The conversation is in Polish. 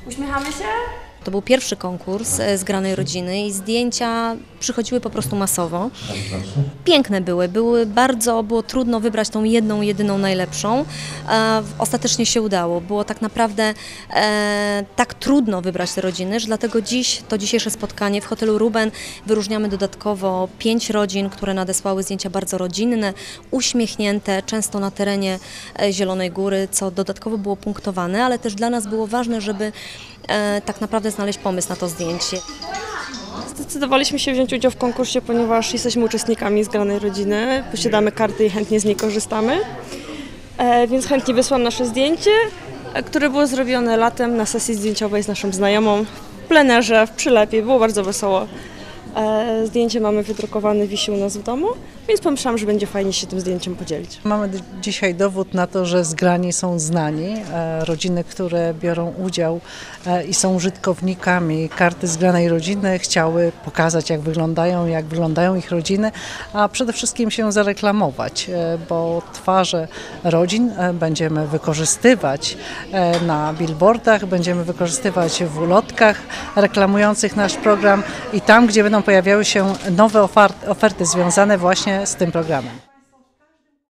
Uśmiechamy się? To był pierwszy konkurs zgranej rodziny i zdjęcia przychodziły po prostu masowo. Piękne było trudno wybrać tą jedną, jedyną najlepszą. Ostatecznie się udało. Było tak naprawdę tak trudno wybrać te rodziny, że dlatego dzisiejsze spotkanie w hotelu Ruben wyróżniamy dodatkowo 5 rodzin, które nadesłały zdjęcia bardzo rodzinne, uśmiechnięte, często na terenie Zielonej Góry, co dodatkowo było punktowane, ale też dla nas było ważne, żeby tak naprawdę znaleźć pomysł na to zdjęcie. Zdecydowaliśmy się wziąć udział w konkursie, ponieważ jesteśmy uczestnikami zgranej rodziny, posiadamy karty i chętnie z niej korzystamy. Więc chętnie wysłam nasze zdjęcie, które było zrobione latem na sesji zdjęciowej z naszą znajomą w plenerze, w przylepie. Było bardzo wesoło. Zdjęcie mamy wydrukowane, wisi u nas w domu, więc pomyślałam, że będzie fajnie się tym zdjęciem podzielić. Mamy dzisiaj dowód na to, że zgrani są znani. Rodziny, które biorą udział i są użytkownikami karty zgranej rodziny, chciały pokazać, jak wyglądają ich rodziny, a przede wszystkim się zareklamować, bo twarze rodzin będziemy wykorzystywać na billboardach, będziemy wykorzystywać w ulotkach reklamujących nasz program i tam, gdzie będą pojawiały się nowe oferty związane właśnie z tym programem.